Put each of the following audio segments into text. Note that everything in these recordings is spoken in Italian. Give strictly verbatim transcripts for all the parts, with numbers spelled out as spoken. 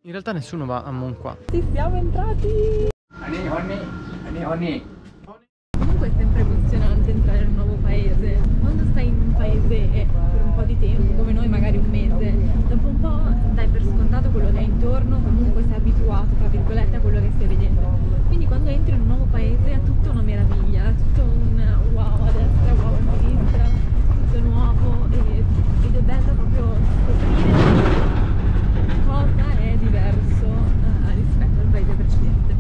In realtà nessuno va a Mon qua. Sì, siamo entrati! Oni, oni, oni, oni. Comunque è sempre emozionante entrare in un nuovo paese. Quando stai in un paese eh, per un po' di tempo, come noi magari un mese, dopo un po' dai per scontato quello che hai intorno, comunque sei abituato, tra virgolette, a quello che stai vedendo. Quindi quando entri in un nuovo paese è tutto una meraviglia, è tutto un wow a destra, wow a sinistra, tutto nuovo e, ed è bello proprio scoprire cosa è diverso eh, rispetto al paese precedente.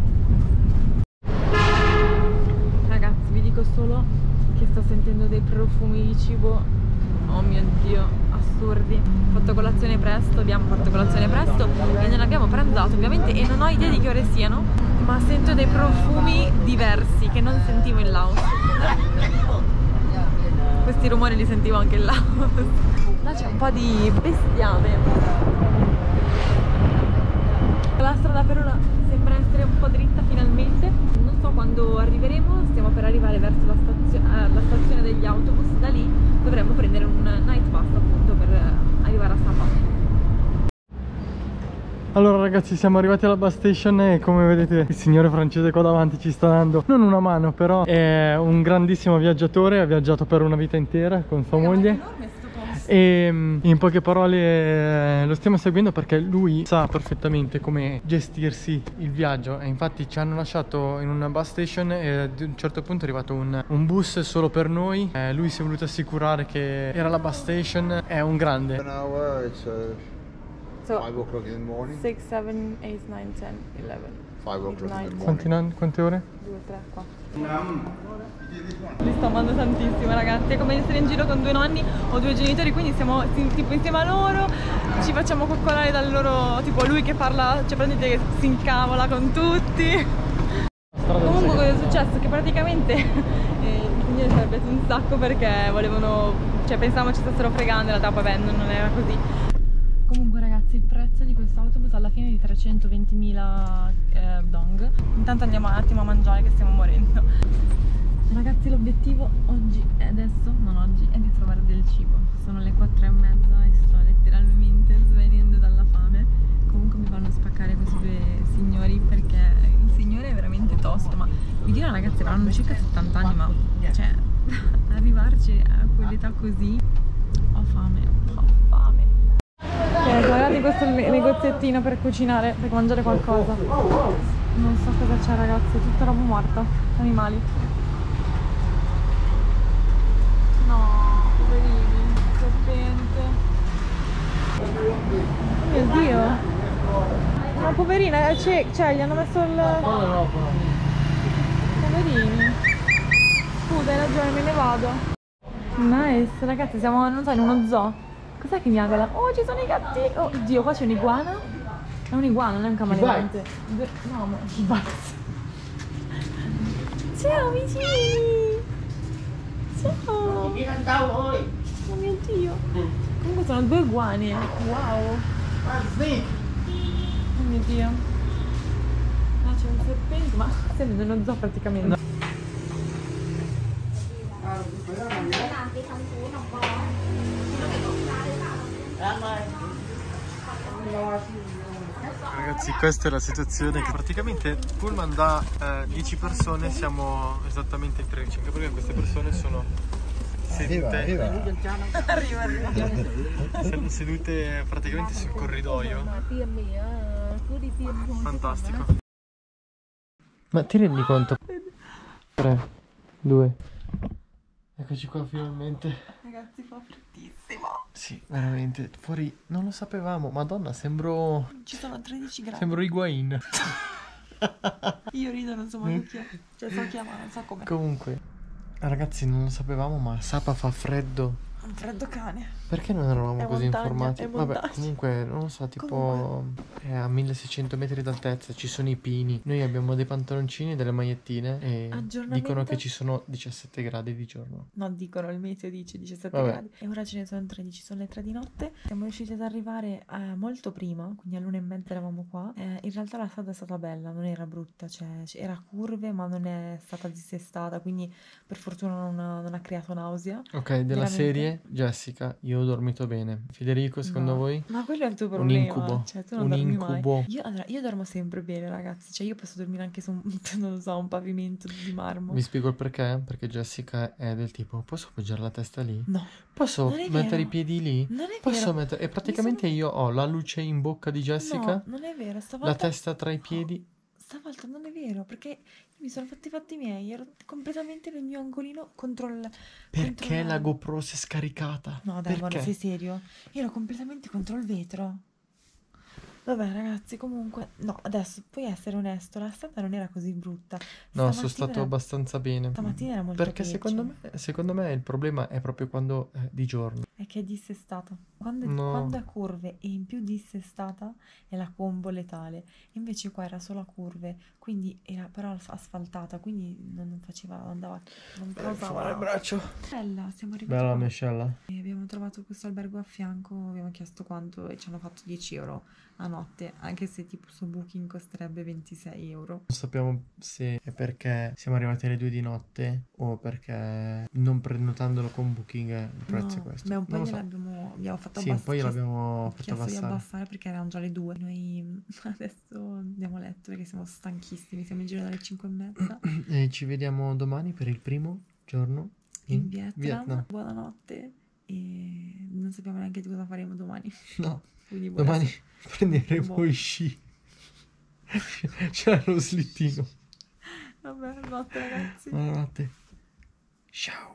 Ragazzi, vi dico solo che sto sentendo dei profumi di cibo, oh mio Dio, assurdi. Ho fatto colazione presto, abbiamo fatto colazione presto e non abbiamo pranzato ovviamente e non ho idea di che ore siano, ma sento dei profumi diversi che non sentivo in Laos. Questi rumori li sentivo anche in Laos. Là c'è un po' di bestiame. La strada per ora sembra essere un po' dritta finalmente. Non so quando arriveremo, stiamo per arrivare verso la, stazio eh, la stazione degli autobus. Da lì dovremmo prendere un night bus appunto per arrivare a Sapa. Allora ragazzi, siamo arrivati alla bus station e come vedete il signore francese qua davanti ci sta dando non una mano, però è un grandissimo viaggiatore, ha viaggiato per una vita intera con sua moglie. E in poche parole eh, lo stiamo seguendo perché lui sa perfettamente come gestirsi il viaggio e infatti ci hanno lasciato in una bus station e ad un certo punto è arrivato un, un bus solo per noi. Eh, lui si è voluto assicurare che era la bus station, è un grande. An hour, it's uh, So, five o'clock in the morning. six, seven, eight, nine, ten, eleven. Five o'clock in the morning. Quanti, nan- quante ore? due, tre, quattro. Li sto amando tantissimo ragazzi, è come essere in giro con due nonni o due genitori, quindi siamo tipo insieme a loro, ci facciamo coccolare dal loro, tipo lui che parla, cioè praticamente che si incavola con tutti. Comunque cosa è successo? Che praticamente eh, il signore si è arrabbiato un sacco perché volevano, cioè pensavamo ci stessero fregando, in realtà poi beh, non era così. Comunque ragazzi, il prezzo di questo autobus alla fine è di trecentoventimila eh, dong. Intanto andiamo un attimo a mangiare che stiamo morendo. Ragazzi, l'obiettivo oggi e adesso, non oggi, è di trovare del cibo. Sono le quattro e mezza e sto letteralmente svenendo dalla fame. Comunque mi fanno spaccare questi due signori perché il signore è veramente tosto, ma vi dirò ragazzi, avranno circa settanta anni, ma cioè arrivarci a quell'età così, ho fame, ho fame. Ok, guardate questo negoziettino per cucinare, per mangiare qualcosa. Non so cosa c'è ragazzi, è tutta roba morta, animali. No, poverini, serpente. Oh mio Dio. No, poverina, c'è, cioè, gli hanno messo il... Poverini. Scusa, hai ragione, me ne vado. Nice, ragazzi, siamo, non so, in uno zoo. Cos'è che miagola? Oh, ci sono i gatti! Oh, Dio, qua c'è un'iguana. È un'iguana, non è un camaleonte. No, ma... Ciao, vicini! Ciao! Oh mio Dio! Comunque sono due iguane! Wow! Oh mio Dio! Ah, c'è un serpente, ma sembra uno zoo praticamente. Ragazzi, questa è la situazione che praticamente pullman da eh, dieci persone siamo esattamente in tredici, anche perché queste persone sono sedute, Arriva, arriva. Arriva, arriva. sono sedute praticamente sul corridoio. Fantastico. Ma ti rendi conto? tre, due. Eccoci qua finalmente. Ragazzi, fa freddissimo. Sì, veramente. Fuori non lo sapevamo. Madonna, sembro... Ci sono tredici gradi. Sembro Higuain. Io rido, non so mai chi è. Cioè, so chi è, ma non so come. Comunque, ragazzi, non lo sapevamo, ma a Sapa fa freddo. Un freddo cane. Perché non eravamo È così montagna, informati? è Vabbè, montagna. comunque, non lo so, tipo Comunque. è a milleseicento metri d'altezza, ci sono i pini. Noi abbiamo dei pantaloncini e delle magliettine e Aggiornamento? dicono che ci sono diciassette gradi di giorno. No, dicono, il meteo dice diciassette Vabbè. gradi. E ora ce ne sono tredici, sono le tre di notte. Siamo riusciti ad arrivare eh, molto prima, quindi all'una e mezza eravamo qua. Eh, in realtà la strada è stata bella, non era brutta, cioè era curve ma non è stata dissestata, quindi per fortuna non ha, non ha creato nausea. Ok, della Veramente. serie notte, Jessica, io ho dormito bene. Federico, secondo No. voi? Ma quello è il tuo Un problema. incubo. Cioè, tu non Un dormi mai. incubo. Io, allora, io dormo sempre bene, ragazzi. Cioè, io posso dormire anche su un, non lo so, un pavimento di marmo. Vi spiego il perché. Perché Jessica è del tipo, posso appoggiare la testa lì? No, Posso Non è mettere vero. i piedi lì? non è Posso vero. mettere... E praticamente io ho la luce in bocca di Jessica, No, non è vero. la Stavolta, testa tra i piedi. stavolta non è vero, perché io mi sono fatti i fatti miei. Ero completamente nel mio angolino contro il... Perché contro la GoPro si è scaricata? No, dai, guarda, Perché? sei serio? Io ero completamente contro il vetro. Vabbè, ragazzi, comunque... No, adesso, puoi essere onesto, la strada non era così brutta. No, sono Stamattina stato era- abbastanza bene. Stamattina era molto Perché peggio. secondo me, secondo me il problema è proprio quando è di giorno. È che è dissestato. Quando, No. quando è curve e in più dissestata è la combo letale. Invece qua era solo a curve, quindi era però asfaltata, quindi non, non faceva, andava, non causava. braccio. Bella, siamo arrivati Bella la qua. mescella. E abbiamo trovato questo albergo a fianco, abbiamo chiesto quanto e ci hanno fatto dieci euro a notte, anche se tipo su Booking costerebbe ventisei euro. Non sappiamo se è perché siamo arrivati alle due di notte o perché non prenotandolo con Booking il prezzo è No, questo. beh, un po' Non lo so. gliel'abbiamo abbiamo fatto Sì, abbassare. poi l'abbiamo fatto chiesto di abbassare. abbassare perché erano già le due. Noi adesso andiamo a letto perché siamo stanchissimi, siamo in giro dalle cinque e mezza E ci vediamo domani per il primo giorno in, in Vietnam. Vietnam. Buonanotte e non sappiamo neanche di cosa faremo domani. No, Quindi buona domani se- prenderemo Boh. i sci. C'è lo slittino. Vabbè, notte ragazzi. Buonanotte. Ciao.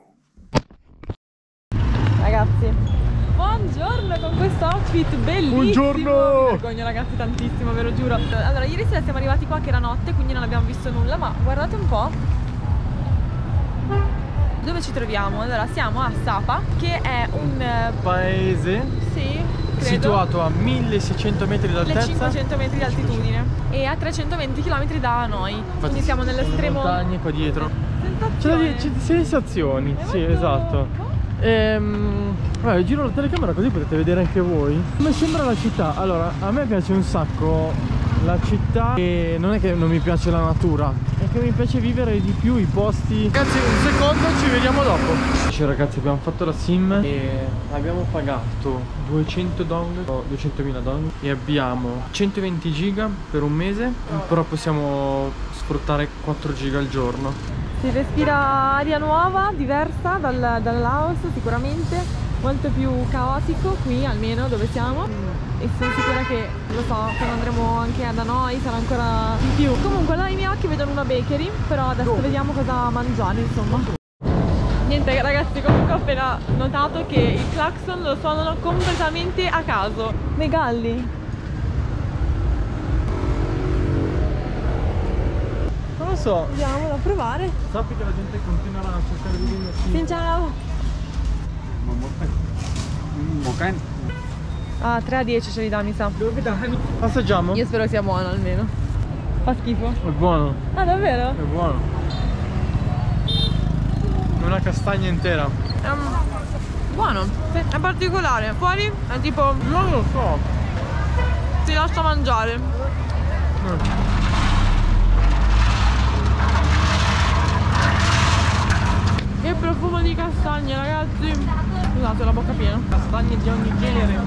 Ragazzi, buongiorno con questo outfit bellissimo. Buongiorno! Mi vergogno ragazzi tantissimo, ve lo giuro. Allora, ieri sera siamo arrivati qua che era notte, quindi non abbiamo visto nulla, ma guardate un po'. Dove ci troviamo? Allora, siamo a Sapa, che è un... eh, Paese sì, credo, situato a milleseicento metri le d'altezza. cinquecento metri di altitudine e a trecentoventi chilometri da noi. Quindi siamo nell'estremo... Le montagne qua dietro. C'è da Sensazione. dire- c'è sensazioni, È sì, molto- esatto. Ehm, vabbè, giro la telecamera così potete vedere anche voi come sembra la città. Allora, a me piace un sacco la città e non è che non mi piace la natura, è che mi piace vivere di più i posti. Ragazzi, un secondo, ci vediamo dopo. Cioè, ragazzi, abbiamo fatto la sim e abbiamo pagato duecento dong, o duecentomila dong, e abbiamo centoventi giga per un mese, però possiamo sfruttare quattro giga al giorno. Si respira aria nuova, diversa dal, dal Laos sicuramente, molto più caotico qui almeno dove siamo e sono sicura che, lo so, quando andremo anche da noi sarà ancora di più. Comunque là i miei occhi vedono una bakery, però adesso vediamo cosa mangiare insomma. Niente ragazzi, comunque ho appena notato che il clacson lo suonano completamente a caso. Dei galli. Non lo so, Andiamo da provare. sappi che la gente continuerà a cercare di vendersi. Xin ciao. Ah, tre a dieci ce li dà mi sa. Assaggiamo? Io spero sia buono almeno. Fa schifo. È buono, Ah, davvero? è buono. Una castagna intera. Ehm, buono. È particolare. Fuori è tipo... Non lo so. si lascia mangiare. Che profumo di castagne, ragazzi. Scusate, ho la bocca piena. Castagne di ogni genere.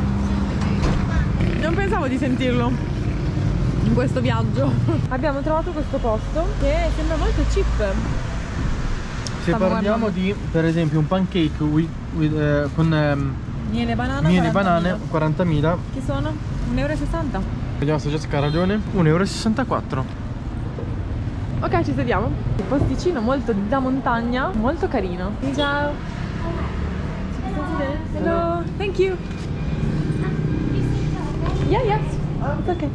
Non pensavo di sentirlo in questo viaggio. Abbiamo trovato questo posto che sembra molto cheap. Se Stiamo parliamo guardando. di, per esempio, un pancake with- with, eh, con ehm, Miele e banana. miele e quarantamila. banane, quarantamila. Che sono? un euro e sessanta. Vediamo se Jessica ha ragione. un euro e sessantaquattro. Ok, ci sediamo. Il posticino molto da montagna, molto carino. Ciao. Ci possiamo sedere? Hello. Thank you. Yeah, yes. It's okay.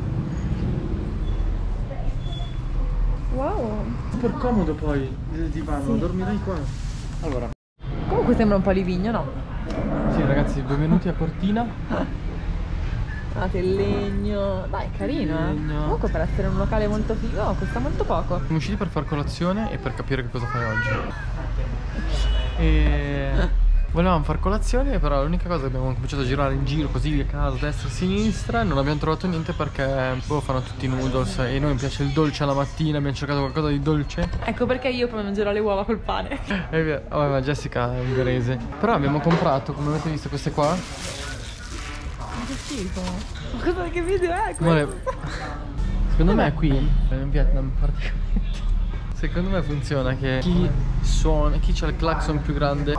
Wow. Super comodo poi il divano, Sì. dormirai qua. Allora, Comunque sembra un po' Livigno, no? sì ragazzi, benvenuti a Cortina. Guardate il legno. Dai, carino, eh. Legno. Comunque per essere un locale molto figo costa molto poco. Siamo usciti per far colazione e per capire che cosa fai oggi. E Volevamo far colazione, però l'unica cosa è che abbiamo cominciato a girare in giro così a caso, destra e sinistra, e non abbiamo trovato niente perché boh, fanno tutti i noodles e noi mi piace il dolce alla mattina, abbiamo cercato qualcosa di dolce. Ecco perché io poi mangerò le uova col pane. E via. Vabbè, ma Jessica è ungherese. Però abbiamo comprato, come avete visto, queste qua. Ma che schifo. Ma cosa, che video è questo? Amore, secondo me qui in Vietnam praticamente secondo me funziona che chi suona, chi c'ha il clacson più grande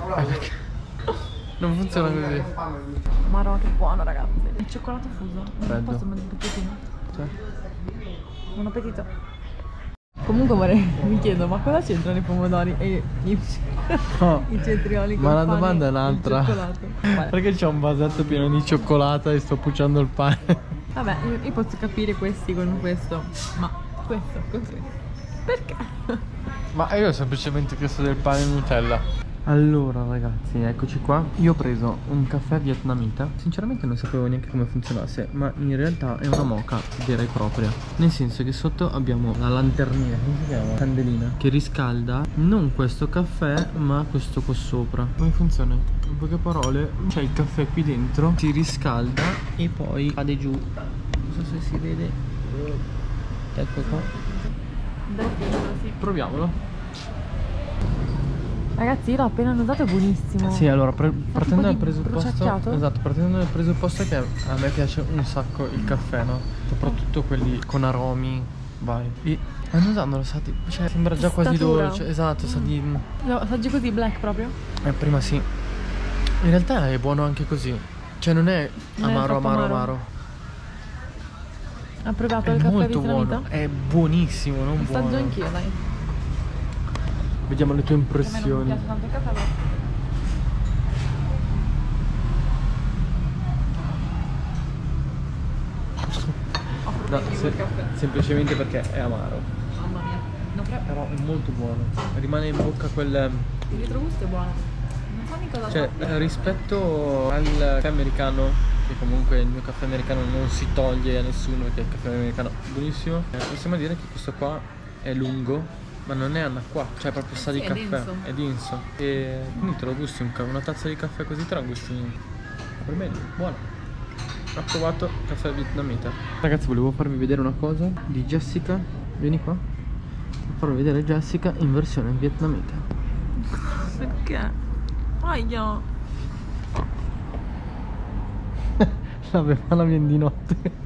non funziona così. Marò, che buono, ragazzi. Il cioccolato fuso. Freddo. Posso mangiare un pezzettino? Cioè, Buon appetito. Comunque amore, mi chiedo, ma cosa c'entrano i pomodori e i, no, i cetrioli con ma la pane domanda è e il un'altra. cioccolato? Vale. Perché c'è un vasetto pieno di cioccolata e sto pucciando il pane? Vabbè, io, io posso capire questi con questo, ma questo con questo. Perché? Ma io ho semplicemente chiesto del pane e Nutella. Allora ragazzi, eccoci qua. Io ho preso un caffè vietnamita. Sinceramente non sapevo neanche come funzionasse, ma in realtà è una moka vera e propria. Nel senso che sotto abbiamo la lanternina, come si chiama? Candelina, che riscalda non questo caffè, ma questo qua sopra. Come funziona? In poche parole, c'è il caffè qui dentro, si riscalda e poi cade giù. Non so se si vede. Ecco qua. Dai, sì. Proviamolo. Ragazzi, io l'ho appena annusato, è buonissimo. Sì, allora, pre- partendo dal di presupposto bruciacchiato? esatto, partendo dal presupposto che a me piace un sacco il caffè, no? Soprattutto quelli con aromi vari. E annusandolo sa di, cioè sembra già quasi Statura. dolce, esatto, sa di Lo assaggi così, black proprio? eh, prima sì. In realtà è buono anche così. Cioè non è Non è amaro troppo amaro amaro. amaro. Ha provato È il caffè molto vietnamita? buono, è buonissimo, non Assaggio buono. anch'io, dai. Vediamo le tue A me non mi impressioni. piace tanto il caffè, però. Ho No, preferito se- il caffè. semplicemente perché è amaro. Mamma mia. No, però Però è molto buono. Rimane in bocca quel. il retrogusto è buono. Non so di cosa Cioè, fa. eh, rispetto al caffè americano, che comunque il mio caffè americano non si toglie a nessuno perché il caffè americano è buonissimo, eh, possiamo dire che questo qua è lungo, ma non è annacquato, cioè proprio sa di Sì, è caffè, denso. è denso. E quindi te lo gusti un ca- una tazza di caffè così te la gusti. Per me è buono. Ho provato caffè vietnamita. Ragazzi, volevo farvi vedere una cosa di Jessica. Vieni qua. Voglio farvi vedere Jessica in versione vietnamita. Perché? Aia. La bevana viene di notte.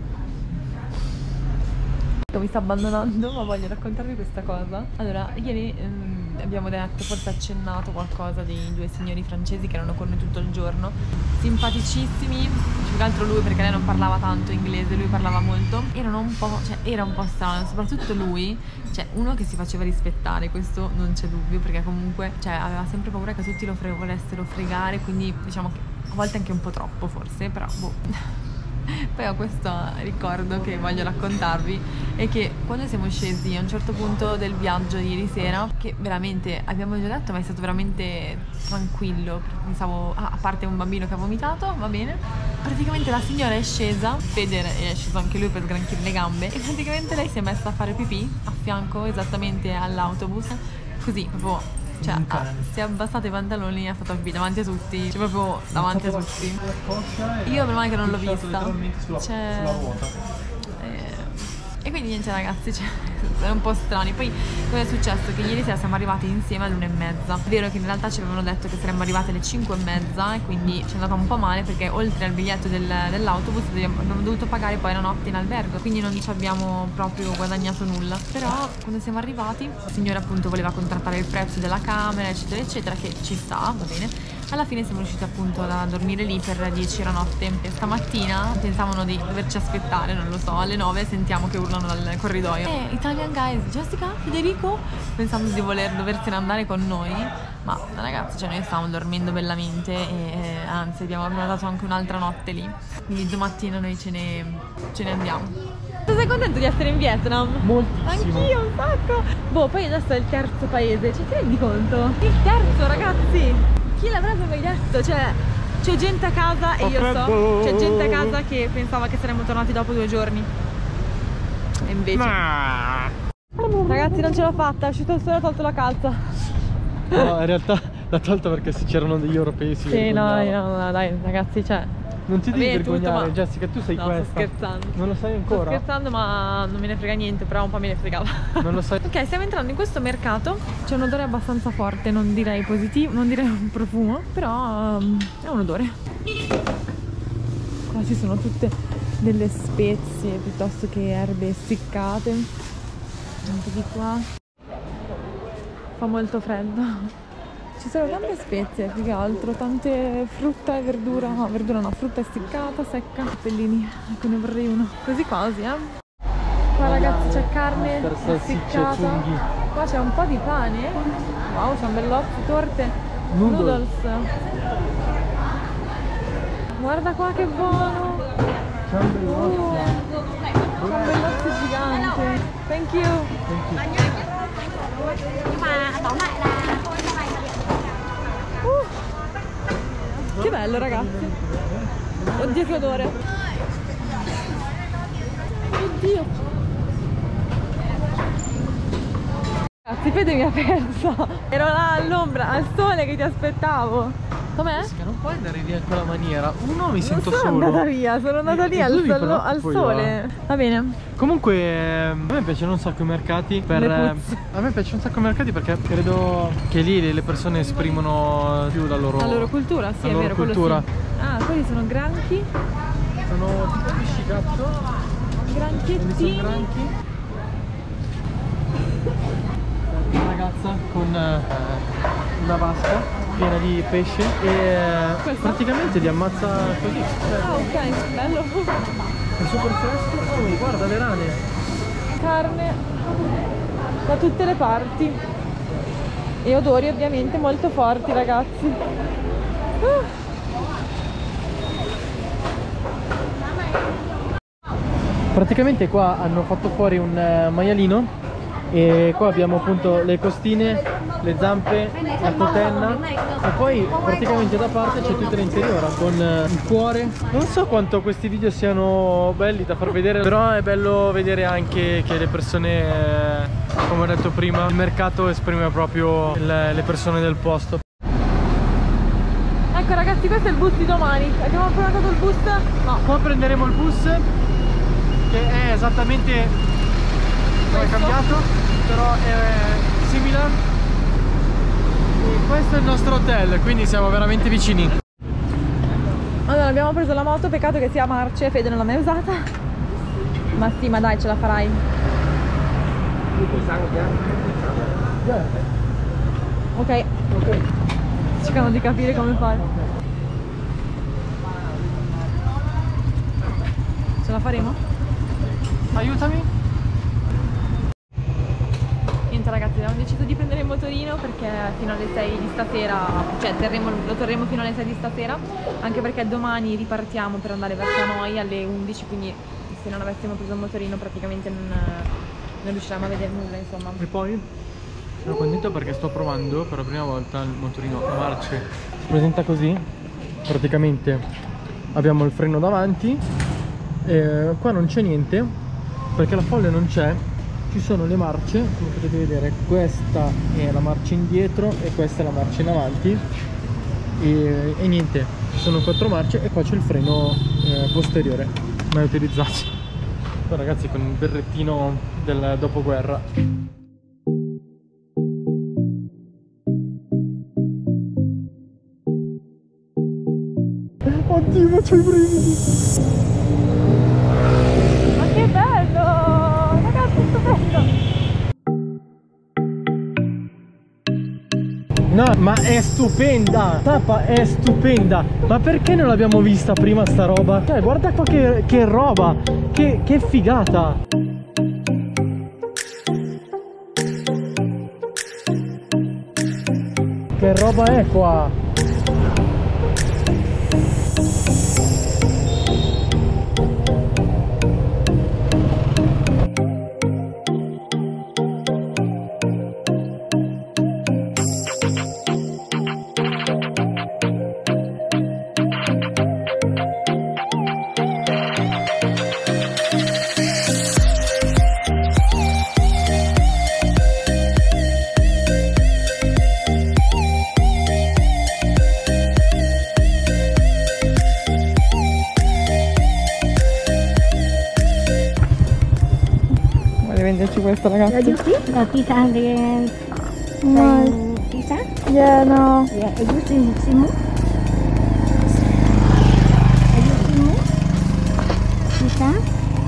Mi sta abbandonando, ma voglio raccontarvi questa cosa. Allora, ieri ehm, abbiamo detto, forse accennato qualcosa dei due signori francesi che erano con noi tutto il giorno. Simpaticissimi, più che altro lui perché lei non parlava tanto inglese, lui parlava molto. Erano un po', cioè era un po' strano, soprattutto lui, cioè uno che si faceva rispettare, questo non c'è dubbio, perché comunque cioè, aveva sempre paura che tutti lo fre- volessero fregare, quindi diciamo che a volte anche un po' troppo forse, però boh. Poi ho questo ricordo che voglio raccontarvi, è che quando siamo scesi a un certo punto del viaggio ieri sera, che veramente abbiamo già detto, ma è stato veramente tranquillo, pensavo, ah, a parte un bambino che ha vomitato, va bene, praticamente la signora è scesa, Fede è sceso anche lui per sgranchire le gambe, e praticamente lei si è messa a fare pipì a fianco esattamente all'autobus, così proprio. Cioè, ah, si è abbassato i pantaloni e ha fatto pipì davanti a tutti, cioè proprio davanti a tutti. Io per male che non l'ho vista. Cioè, eh, e quindi niente ragazzi, cioè, è un po' strani. Poi cosa è successo? Che ieri sera siamo arrivati insieme all'una e mezza. È vero che in realtà ci avevano detto che saremmo arrivate alle cinque e mezza e quindi ci è andata un po' male perché oltre al biglietto del, dell'autobus abbiamo dovuto pagare poi la notte in albergo, quindi non ci abbiamo proprio guadagnato nulla. Però quando siamo arrivati il signore appunto voleva contrattare il prezzo della camera eccetera eccetera, che ci sta, va bene. Alla fine siamo riusciti appunto a dormire lì per dieci la notte. E stamattina pensavano di doverci aspettare, non lo so, alle nove sentiamo che urlano dal corridoio: Eh, Italian guys, Jessica, Federico? Pensando di voler doversene andare con noi, ma ragazzi, cioè noi stavamo dormendo bellamente e eh, anzi abbiamo prenotato anche un'altra notte lì. Quindi domattina noi ce ne, ce ne andiamo. Sei contento di essere in Vietnam? Moltissimo. Anch'io un sacco. Boh, poi adesso è il terzo paese, ci ti rendi conto? Il terzo, ragazzi! Chi l'avrebbe mai detto? Cioè, c'è gente a casa e io so, c'è gente a casa che pensava che saremmo tornati dopo due giorni. E invece ragazzi, non ce l'ho fatta, è uscito il sole e ho tolto la calza. No, in realtà l'ha tolta perché se c'erano degli europei si Sì, no, vergognava. no, no, dai, ragazzi, cioè. Non ti devi Vabbè, tutto, vergognare, ma- Jessica, tu sei no, questa. sto scherzando. Non lo sai Sto ancora? scherzando, ma non me ne frega niente, però un po' me ne fregava. Non lo sai? Ok, stiamo entrando in questo mercato. C'è un odore abbastanza forte, non direi positivo, non direi un profumo, però um, è un odore. Qua ci sono tutte delle spezie piuttosto che erbe essiccate. Anche di qua. Fa molto freddo. Ci sono tante spezie, più che altro, tante frutta e verdura, no, verdura no, frutta essiccata, secca, pellini, ecco ne vorrei uno, così quasi, eh. Qua ragazzi c'è carne Per salsicce e essiccata, funghi. qua c'è un po' di pane, wow, c'è un bellozzo, torte, Noodles. noodles. Guarda qua che buono, C'è un bellozzo. uh, c'è un bellozzo gigante, thank you. Thank you. Uh, che bello ragazzi. Oddio che odore. Oddio. Ragazzi, Fede mi ha persa. Ero là all'ombra, al sole che ti aspettavo. Com'è? Jessica, non puoi andare via in quella maniera. Uno mi Non sento sono solo. andata via, sono andata E- lì e al, due mi solo- al preoccupo sole. io. Va bene. Comunque ehm, a me piacciono un sacco i mercati per, Le puzze. a me piacciono un sacco i mercati perché credo che lì le persone esprimono più la loro, La loro cultura, sì, la è loro vero, quello cultura. sì. Ah, quelli sono granchi, Sono tipo pesci gatto. Quelli sono granchiettini. granchi. Una ragazza con eh, una vasca piena di pesce e eh, Questo? praticamente li ammazza così. Cioè, Ah, ok, bello. è super fresco. Oh, guarda le rane. Carne da tutte le parti e odori ovviamente molto forti ragazzi. Uh. Praticamente qua hanno fatto fuori un eh, maialino e qua abbiamo appunto le costine, le zampe, la cotenna e poi praticamente da parte c'è tutta l'interiora con eh, il cuore. Non so quanto questi video siano belli da far vedere, però è bello vedere anche che le persone, eh, come ho detto prima, il mercato esprime proprio il- le persone del posto. Ecco ragazzi, questo è il bus di domani. Abbiamo prenotato il bus? No. Qua prenderemo il bus che è esattamente non è Questo? cambiato, però è simile. E questo è il nostro hotel, quindi siamo veramente vicini. Allora abbiamo preso la moto, peccato che sia a marce, Fede non l'ha mai usata. Ma sì, ma dai, ce la farai. Ok. Cercano di capire come fare. Ce la faremo? Aiutami. Niente ragazzi, abbiamo deciso di prendere il motorino perché fino alle sei di stasera, cioè terremo, lo terremo fino alle sei di stasera, anche perché domani ripartiamo per andare verso noi alle undici, quindi se non avessimo preso il motorino praticamente non, non riusciremo a vedere nulla, insomma. E poi sono contento perché sto provando per la prima volta il motorino a marce. Si presenta così, praticamente abbiamo il freno davanti e qua non c'è niente perché la folle non c'è. Ci sono le marce, come potete vedere, questa è la marcia indietro e questa è la marcia in avanti e, e niente, ci sono quattro marce e qua c'è il freno eh, posteriore mai utilizzato. Poi ragazzi con il berrettino del dopoguerra. Oddio, c'ho i brividi. Ma che bello! Ragazzi, stupendo! No, ma è stupenda! Tappa è stupenda! Ma perché non l'abbiamo vista prima sta roba? Cioè, guarda qua che, che roba! Che, che figata! Che roba è qua? venderci questo, ragazzi. You see? The tisang and No. tisang? Yeah, no. Yeah, are you see Simu? Are you Simu? Tisang?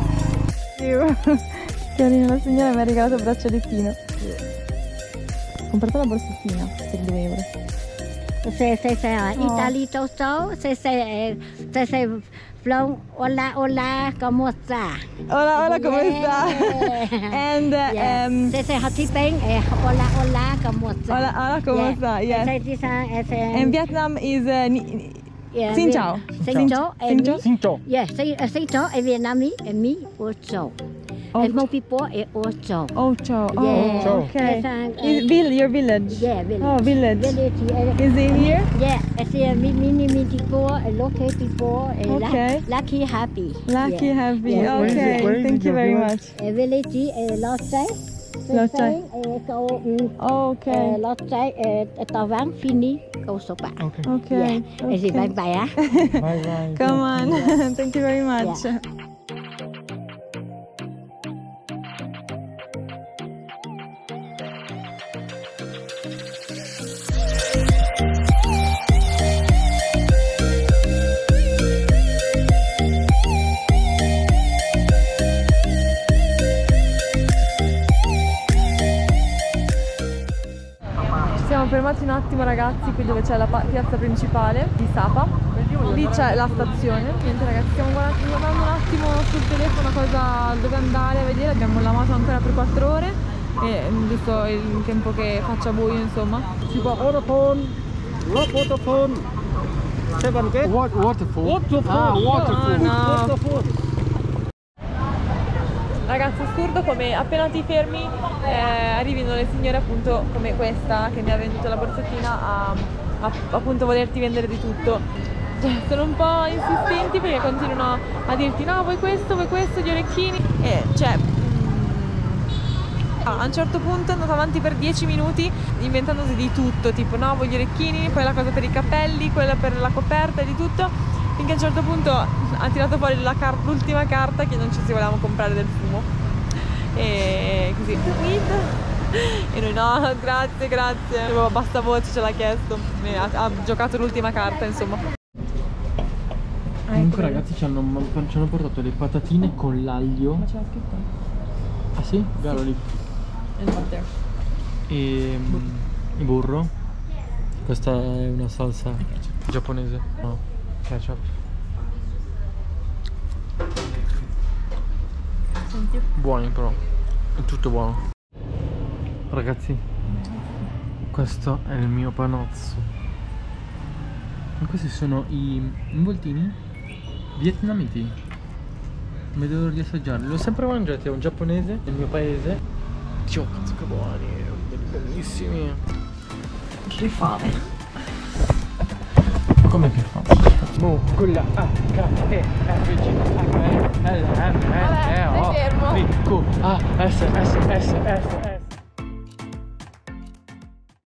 Carina, la signora mi ha regalato il braccialettino. Ho comprato la borsettina per due euro. Say say say uh, Oh. Italy ciao ciao. Say say uh, say say from hola hola como sta? Hola, hola, come Yeah. sta? And uh, Yeah. um, Say say Hati Peng. Eh, hola hola como sta? hola, hola, come sta? Yes. Say tisang and say. And Vietnam is uh, ni- Yeah, Xin chào. Xin Xin- chào. Xin and chào. me- Xin ciao. Yeah, say uh, say chào. And Vietnamese and me also. Oh, And more people is also. oh, ciao. Oh, Yeah. Ciao. okay. Yes, and, uh, Is vill- your village? Yeah, village. Oh, village. Village. uh, Is it here? Yeah, I see a mini mini mini people, a local people, a Okay. lucky happy. Lucky, yeah. happy. Yeah. Where is it? Okay, Where is thank it, you your very village? much. A village, a lot say. Lot say. Câu Okay. lot say, a tàu ván fini câu số ba. Ok. Okay. Yeah. Is it bye okay. bye ah? Vai, vai. Come on. Thank you very much. Yeah. Ci siamo fermati un attimo, ragazzi, qui dove c'è la pa- piazza principale di Sapa. Lì c'è la stazione. Niente, ragazzi, stiamo guardando, guardando un attimo sul telefono cosa dove andare a vedere. Abbiamo lavato ancora per quattro ore e visto il tempo che faccia buio, insomma. Si qua waterphone, rock waterphone, seven gate. What, waterfall? Waterphone. Ah, waterfall. Oh, no. Waterphone. Ragazzi, assurdo come appena ti fermi eh, arrivino le signore appunto come questa che mi ha venduto la borsettina a, a appunto volerti vendere di tutto. Cioè, sono un po' insistenti perché continuano a dirti no, vuoi questo, vuoi questo, gli orecchini e cioè mm, a un certo punto è andata avanti per dieci minuti inventandosi di tutto, tipo no, voglio gli orecchini, poi la cosa per i capelli, quella per la coperta e di tutto, finché a un certo punto ha tirato fuori la car- l'ultima carta che non ci si volevamo comprare del fumo e così e noi no, grazie, grazie, avevo basta voce, ce l'ha chiesto e ha, ha giocato l'ultima carta, insomma. Comunque ragazzi ci hanno, ci hanno portato le patatine con l'aglio. Ma c'è la scritta? Ah sì? Garlic. And butter. E mm, il burro. Questa è una salsa giapponese. No, ketchup. Senti? Buoni però. È tutto buono. Ragazzi, questo è il mio panozzo. E questi sono i involtini vietnamiti. Mi devo riassaggiarli. L'ho sempre mangiati, è un giapponese nel mio paese. Dio, cazzo che buoni, bellissimi. Che fame. Come che fa? Mu, quella A, K, E, F, G, H, L, M, N, E, O, Vabbè, stai fermo. P, Q, A, S, S, S, S, S.